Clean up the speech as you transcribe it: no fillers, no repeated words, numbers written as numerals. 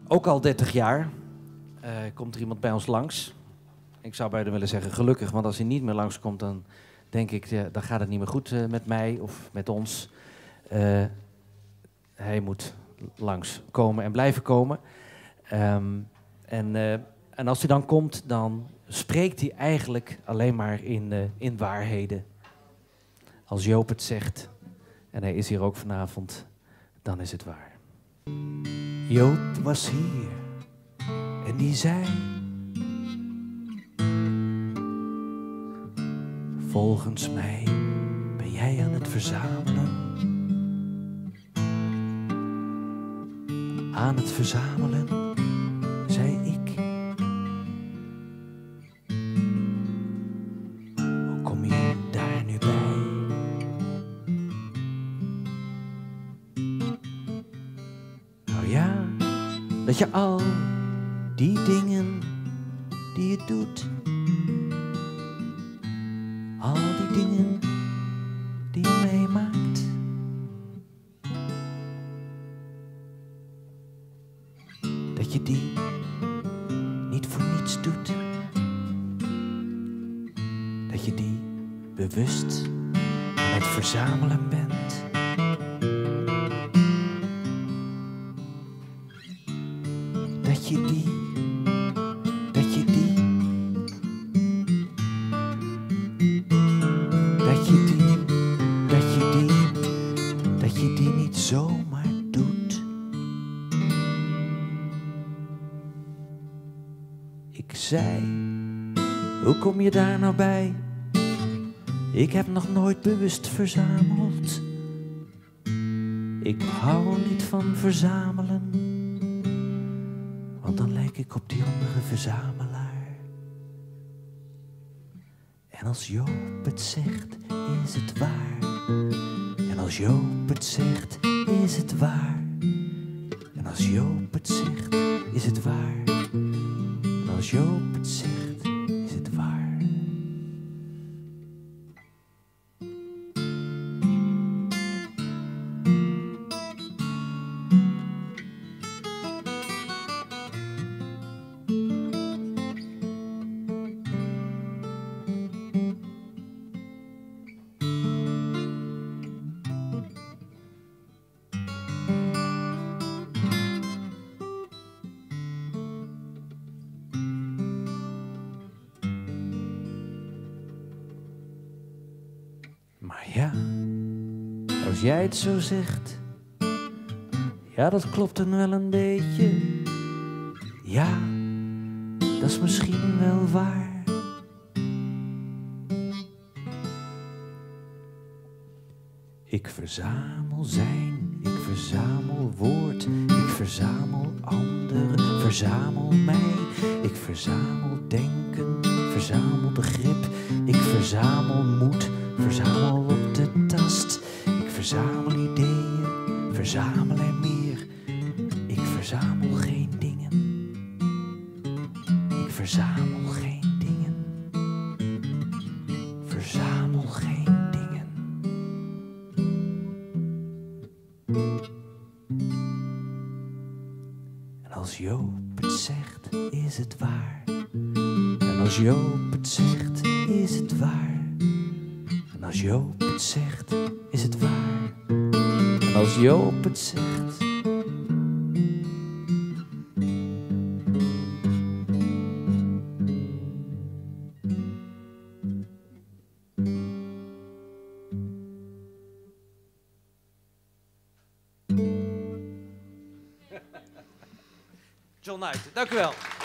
Ook al 30 jaar komt er iemand bij ons langs. Ik zou bijna willen zeggen gelukkig, want als hij niet meer langskomt, dan denk ik, dan gaat het niet meer goed met mij of met ons. Hij moet langskomen en blijven komen. En als hij dan komt, dan spreekt hij eigenlijk alleen maar in waarheden. Als Joop het zegt, en hij is hier ook vanavond, dan is het waar. Joop was hier en die zei: volgens mij ben jij aan het verzamelen. Aan het verzamelen, zei ik. Hoe kom je daar nu bij? Nou ja, dat je al die dingen die je doet, al die dingen die je meemaakt, dat je die niet voor niets doet. Dat je die bewust aan het verzamelen bent. Dat je die niet zomaar doet. Ik zei: hoe kom je daar nou bij? Ik heb nog nooit bewust verzameld. Ik hou niet van verzamelen, want dan lijk ik op die andere verzamelaar. En als Joop het zegt, is het waar. En als Joop het zegt, is het waar. En als Joop het zegt, is het waar. En als Joop het zegt, is het waar. Maar ja, als jij het zo zegt, ja, dat klopt dan wel een beetje. Ja, dat is misschien wel waar. Ik verzamel zijn, ik verzamel woord, ik verzamel anderen, verzamel mij. Ik verzamel denken, verzamel begrip, ik verzamel moed, verzamel op de tast. Ik verzamel ideeën, verzamel er meer. Ik verzamel geen dingen. Ik verzamel geen dingen. Verzamel geen dingen. En als Joop het zegt, is het waar. En als Joop het zegt, is het waar. En als Joop het zegt, is het waar. En als Joop het zegt. John Knight, dank u wel.